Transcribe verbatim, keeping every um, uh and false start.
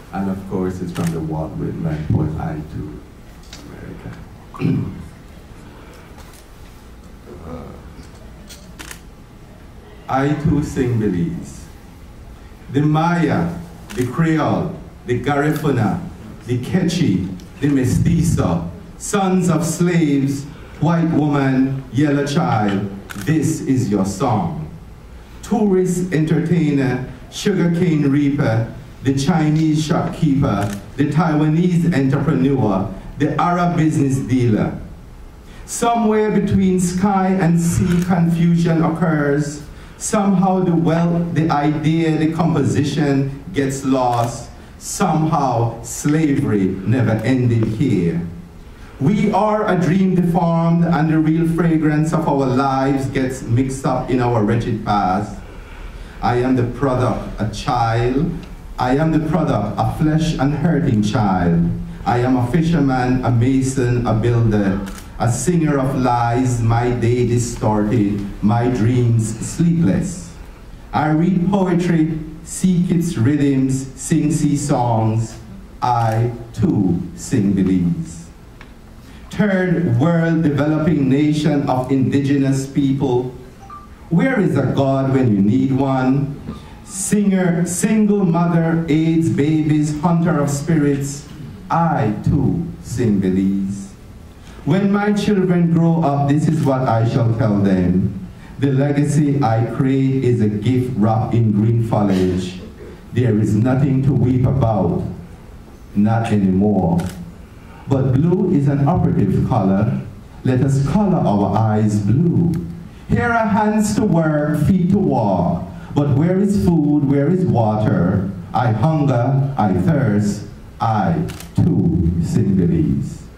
And of course, it's from the Walt Whitman poem, I Too, America. uh, I Too Sing Belize. The Maya, the Creole, the Garifuna, the Quechua, the Mestizo, sons of slaves, white woman, yellow child, this is your song. Tourist entertainer, sugarcane reaper, the Chinese shopkeeper, the Taiwanese entrepreneur, the Arab business dealer. Somewhere between sky and sea confusion occurs. Somehow the wealth, the idea, the composition gets lost. Somehow slavery never ended here. We are a dream deformed, and the real fragrance of our lives gets mixed up in our wretched past. I am the product, a child. I am the product, a flesh and hurting child. I am a fisherman, a mason, a builder, a singer of lies, my day distorted, my dreams sleepless. I read poetry, seek its rhythms, sing sea songs. I too sing Belize. Third world developing nation of indigenous people. Where is a God when you need one? Singer, single mother, AIDS babies, hunter of spirits. I too sing Belize. When my children grow up, this is what I shall tell them. The legacy I create is a gift wrapped in green foliage. There is nothing to weep about, not anymore. But blue is an operative color. Let us color our eyes blue. Here are hands to work, feet to walk. But where is food, where is water? I hunger, I thirst, I too sing Belize.